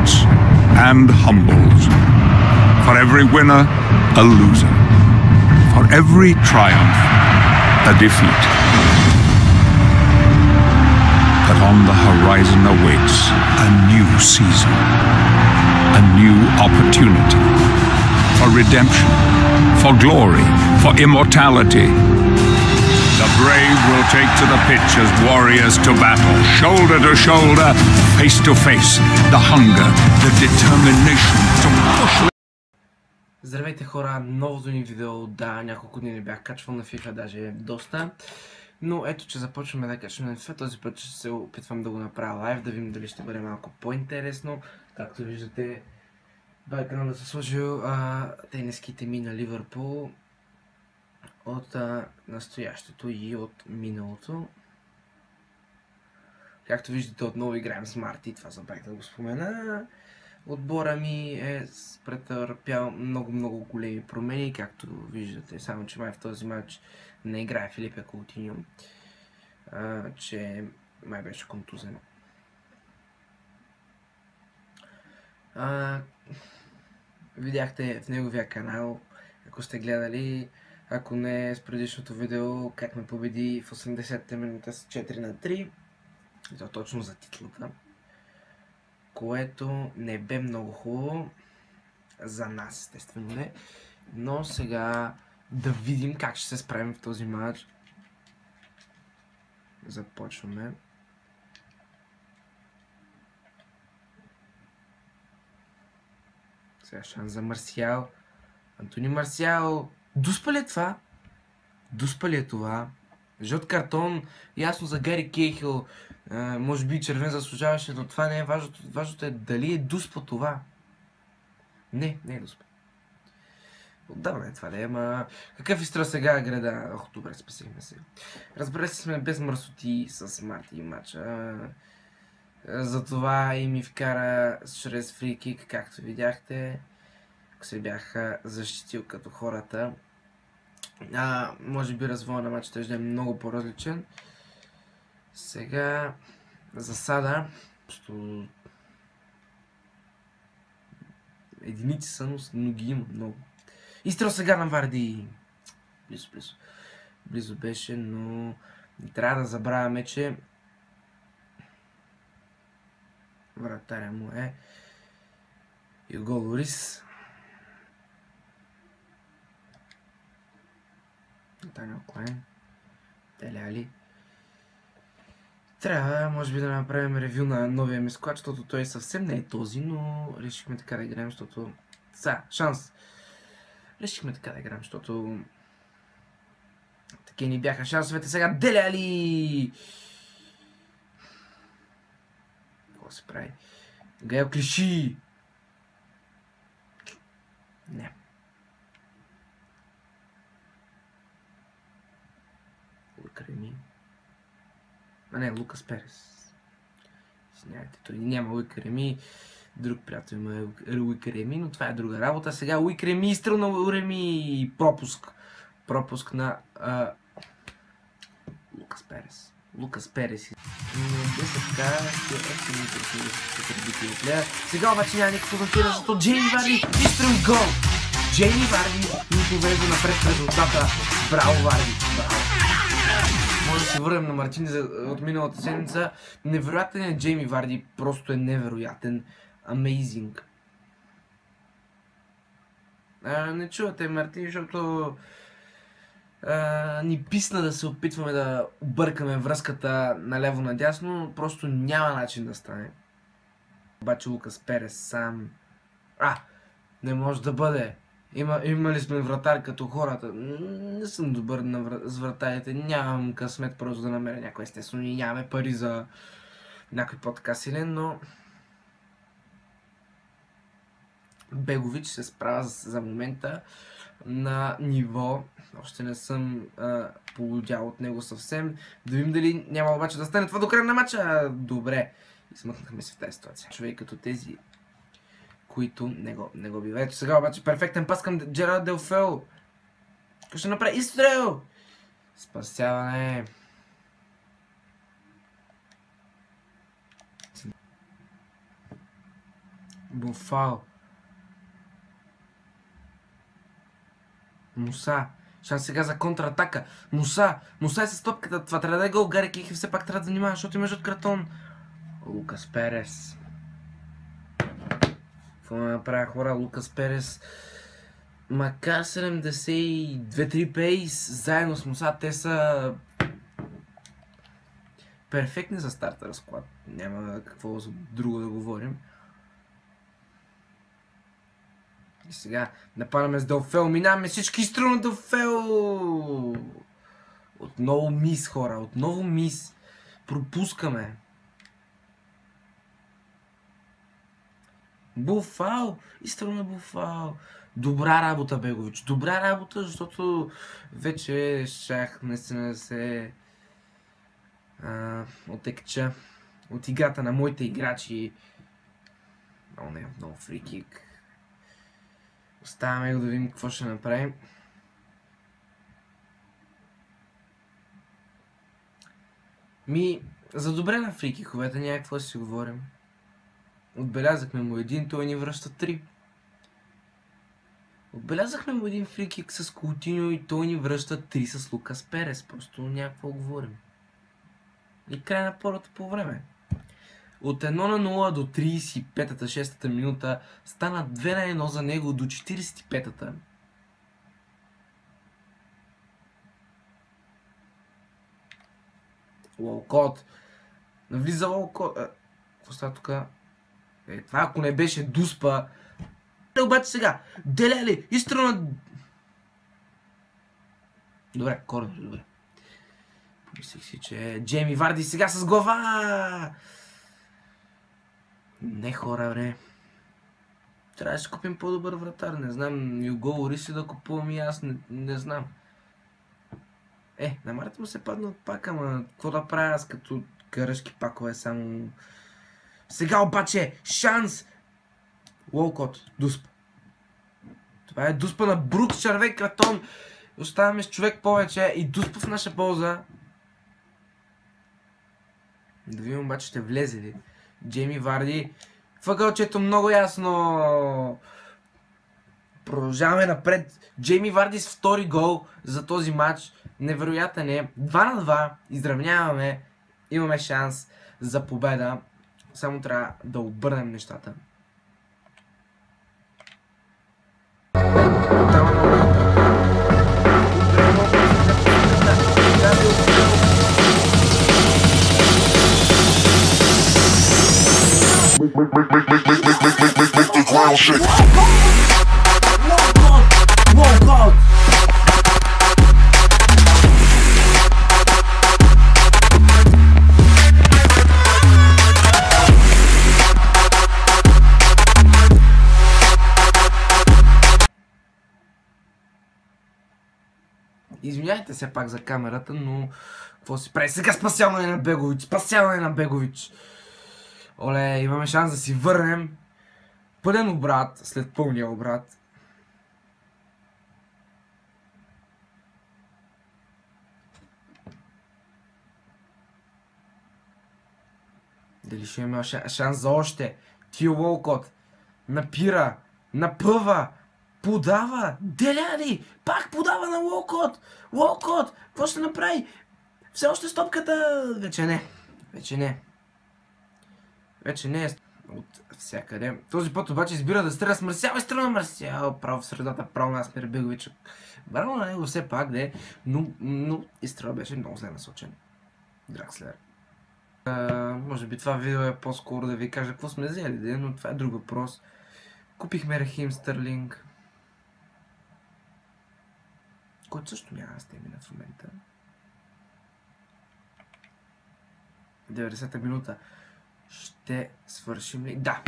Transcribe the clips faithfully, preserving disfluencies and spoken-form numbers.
defeats and humbles. For every winner, a loser. For every triumph, a defeat. But on the horizon awaits a new season, a new opportunity for redemption, for glory, for immortality. The brave will take to the pitch as warriors to battle, shoulder to shoulder, face to face. The hunger, the determination to push. Здравейте хора, новото ни видео, да, няколко дни не бях качвал на FIFA, даже доста. Но ето, че започваме да качваме на FIFA, този път ще се опитвам да го направя лайв, да видим дали ще бъде малко по-интересно. Както виждате, бекграунда се сложил а, тениските ми на Ливърпул от а, настоящето и от миналото. Както виждате, отново играем с Марти, това забравих да го спомена. Отбора ми е претърпял много-много големи промени, както виждате, само че май в този матч не играе Филипе Каутиньо, а, че май беше контузен. А, видяхте в неговия канал, ако сте гледали, ако не с предишното видео, как ме победи в осемдесетата минута с четири на три, и то точно за титлата, което не бе много хубаво за нас, естествено не, но сега да видим как ще се справим в този матч. Започваме. Сега шанс за Марсиал. Антони Марсиал. Дуспа ли е това? Дуспа ли е това? Жълт картон. Ясно за Гари Кейхил. Uh, може би червен заслужаваше, но това не е важното. Важното е дали е дуспа това. Не, не е дуспа. Отдавна е това, не, ама какъв изстрел сега града? Ох, добре, спасихме се. Разбира се, сме без мърсоти с Марти и матча. Затова и ми вкара чрез фрикик, както видяхте. Ако се бях защитил като хората. А, може би развоя на матча ще е много по-различен. Сега засада. Просто единици са, но ги има много. Изстрел сега на Варди. Близо, близо. Близо беше, но не трябва да забравяме, че вратаря му е Юго Лорис. Натаниел Клайн. Деле Али. Трябва, може би, да направим ревю на новия ми склад, защото той съвсем не е този, но решихме така да играем, защото... Са, шанс! Решихме така да играем, защото... Такива ни бяха шансовете. Сега Деле Али! Какво се прави? Гаел Клиши! Не. Лукреми. А не, Лукас Перес. Извинявайте, той няма Уикреми. Друг приятел има Уикреми, но това е друга работа. Сега Уикреми, изстрел на Уреми. Пропуск. Пропуск на а... Лукас Перес. Лукас Перес. Сега обаче няма никакво значение, защото Джейми Варди изстрел гол. Джейми Варди ни повежда напред в резултата. Браво, Варди! Браво! Може да се върнем на Мартин от миналата седмица. Невероятен е Джейми Варди, просто е невероятен. Amazing. А, не чувате Мартин, защото а, ни писна да се опитваме да объркаме връзката наляво-надясно. Просто няма начин да стане. Обаче Лукас Перес сам... А! Не може да бъде. Има, имали сме вратар като хората. Не съм добър на вра... с вратарите. Нямам късмет просто да намеря някой. Естествено, и нямаме пари за някой по-така силен, но Бегович се справя за, за момента на ниво. Още не съм а, полудял от него съвсем. Да видим дали няма обаче да стане това до края на матча. Добре. Измъкнахме се в тази ситуация. Човек като тези, които не го, не го бива. Ето сега обаче перфектен пас към Джерард Делфео. Какво ще направи? Изстрел! Спасяване. Буфал. Муса. Шанс сега за контратака. Муса. Муса е с топката. Това трябва да е гол. Гари Кейхил все пак трябва да занимава, защото има жълт картон. Лукас Перес. Какво да направя, хора? Лукас Перес. Макар седемдесет и две три пейс, заедно с Муса, те са перфектни за стартер склад. Няма какво друго да говорим. И сега нападаме с Делфел, минаваме всички изстрел на Делфел. Отново мис, хора, отново мис. Пропускаме. Буфал, изстрел на Буфал. Добра работа, Бегович, добра работа, защото вече шах наистина да се а, отекча от играта на моите играчи. О, не, много фрикик. Оставяме го да видим какво ще направим. Ми, за добре на фрикиковете някакво да си говорим. Отбелязахме му един, той ни връща три. Отбелязахме му един фрикик с Каутиньо и той ни връща три с Лукас Перес. Просто някакво говорим. И край на първото по време. От едно на нула до тридесет и пета шестата минута стана две на едно за него до четиридесет и петата. Уолкот. Навлиза Уолкот. Какво става тук? Е, това ако не беше Дуспа. Обаче сега, Деле изстрел. Добре, корнер, добре. Помислих си, че Джейми Варди сега с глава. Не, хора, бре. Трябваше да купим по-добър вратар. Не знам, Юго Риси да купувам и аз, не, не знам. Е, на Марта му се падна от пак, ама какво да правя аз като карашки пакове само. Сега обаче, шанс! Уолкот, Дуспа. Това е Дуспа на Брукс, червен картон. Оставаме с човек повече и Дуспа в наша полза. Да видим обаче ще влезе ли. Джейми Варди. Въгълчето много ясно. Продължаваме напред. Джейми Варди с втори гол за този матч. Невероятен е. два на два. Изравняваме. Имаме шанс за победа. Само трябва да обърнем нещата. Make, make, make, make, make, make, make, make, make the ground shake. Walk out! Извиняйте се пак за камерата, но какво си прави? Сега спасяване на Бегович! Спасяване на Бегович! Оле, имаме шанс да си върнем пълен обрат след пълния обрат. Дали ще имаме шанс за още? Тио Уолкот напира, напъва, подава, Деляли, пак подава на Уолкот. Уолкот, какво ще направи? Все още стопката, вече не, вече не. Вече не е от всякъде. Този път обаче избира да стреля с Марсиал и стреля на Марсиал. Право в средата, право на Асмир Бегович. Браво на него все пак, де. Но, но изстрела беше много зле насочен. Дракслер. А, може би това видео е по-скоро да ви кажа какво сме взели, де, но това е друг въпрос. Купихме Рахим Стърлинг, който също няма стемина в момента. деветдесета минута. Ще свършим ли? Да!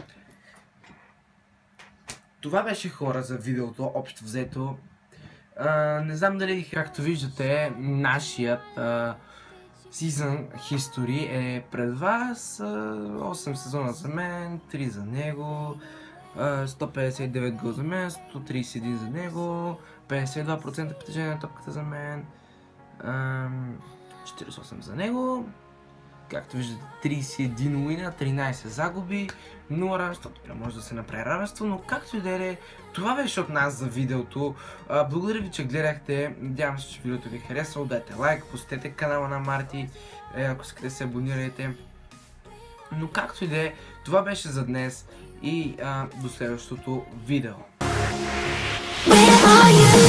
Това беше, хора, за видеото, общо взето. А, не знам дали, както виждате, нашият а, Season History е пред вас. осем сезона за мен, три за него, а, сто петдесет и девет гол за мен, сто тридесет и един за него, петдесет и два процента притежение на топката за мен, а, четиридесет и осем за него. както виждате, тридесет и един уина, тринайсет загуби, нула равенство. Добре, може да се направи равенство, но както и да е, това беше от нас за видеото. А, благодаря ви, че гледахте. Надявам се, че видеото ви е харесало. Дайте лайк, посетете канала на Марти, е, ако искате да се абонирайте. Но както и да е, това беше за днес и а, до следващото видео. Where are you?